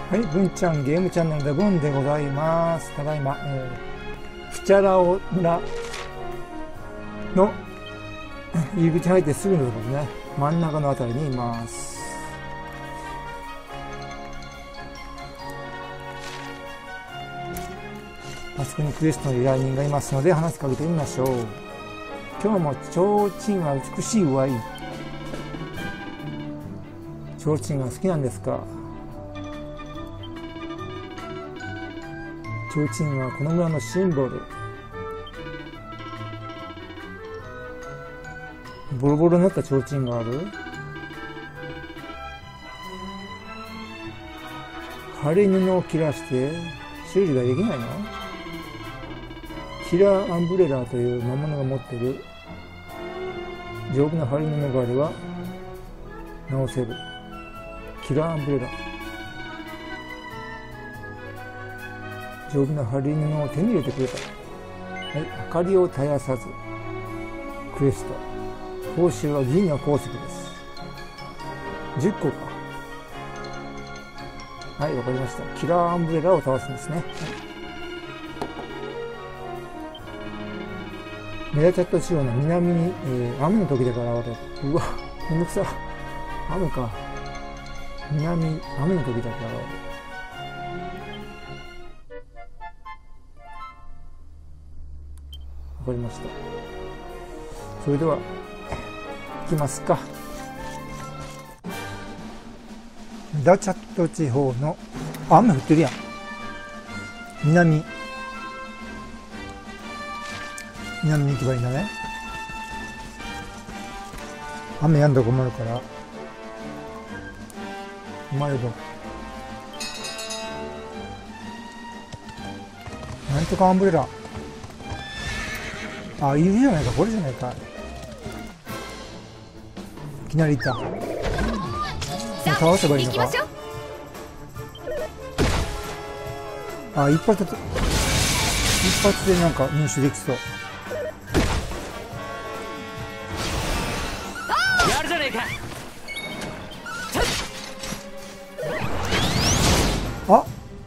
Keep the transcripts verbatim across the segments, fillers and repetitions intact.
はい、文ちゃんゲームチャンネルで文でございます。ただいま、えー、プチャラオ村の入り口入ってすぐのところですね。真ん中のあたりにいます。あそこにクエストの依頼人がいますので話しかけてみましょう。今日も提灯は美しいわい。提灯が好きなんですか？提灯はこの村のシンボル。ボロボロになった提灯がある。貼り布を切らして修理ができないの？キラーアンブレラという魔物が持っている丈夫な貼り布があれば直せる。キラーアンブレラ、丈夫な貼り布を手に入れてくれた。はい、明かりを絶やさず。クエスト報酬は銀の鉱石です。じゅっこか。はい、わかりました。キラーアンブレラを倒すんですね。はい、メダチャット地方の南に、えー、雨の時だから現れる。うわ、めんどくさ。雨か。南、雨の時だけ現れる。わかりました。それでは、行きますか。メダチャット地方の、あ、雨降ってるやん。南。南に行けばいいんだね。雨やんだら困るから。うまいぞ。なんとかアンブレラ。あ、いるじゃないか、これじゃないか。いきなりいた。倒せばいいのか。あ、一発で、一発でなんか入手できそう。あ、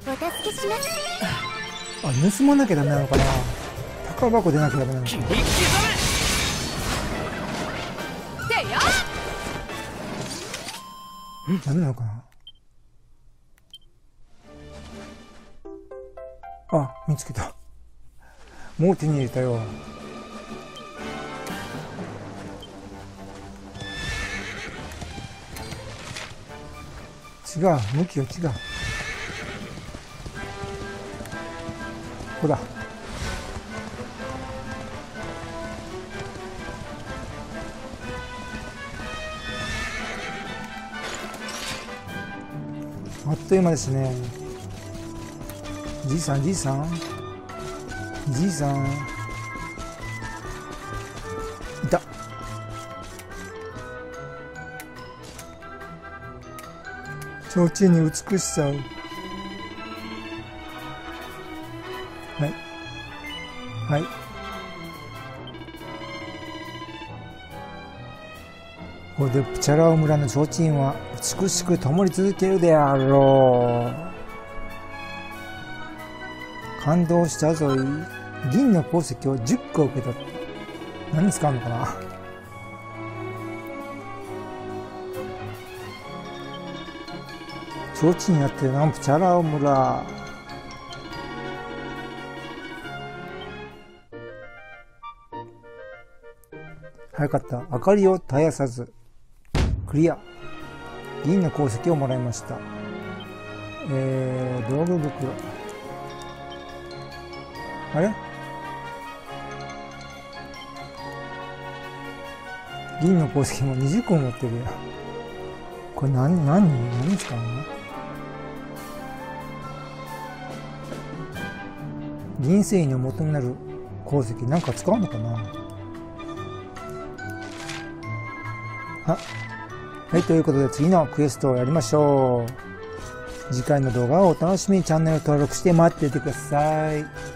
あ、盗まなきゃダメなのかな。宝箱出なきゃダメなのかな。ダメなのかな。あ、見つけた。もう手に入れたよ。違う、向きが違う。ほら。あっという間ですね。じいさん、じいさん。じいさん。いた。提灯に美しさを。はい。はい。これでプチャラオ村の提灯は美しく灯り続けるであろう。感動したぞい。銀の鉱石をじゅっこ受け取った。何に使うのかな。提灯になってるな、プチャラオ村。早かった。明かりを絶やさず。クリア。銀の鉱石をもらいました。えー、道具袋。あれ？銀の鉱石もにじゅっこも持ってるや。これ何、何、何使うの？銀製品の元になる鉱石、なんか使うのかな？は、はい、ということで次のクエストをやりましょう。次回の動画をお楽しみにチャンネル登録して待っていてください。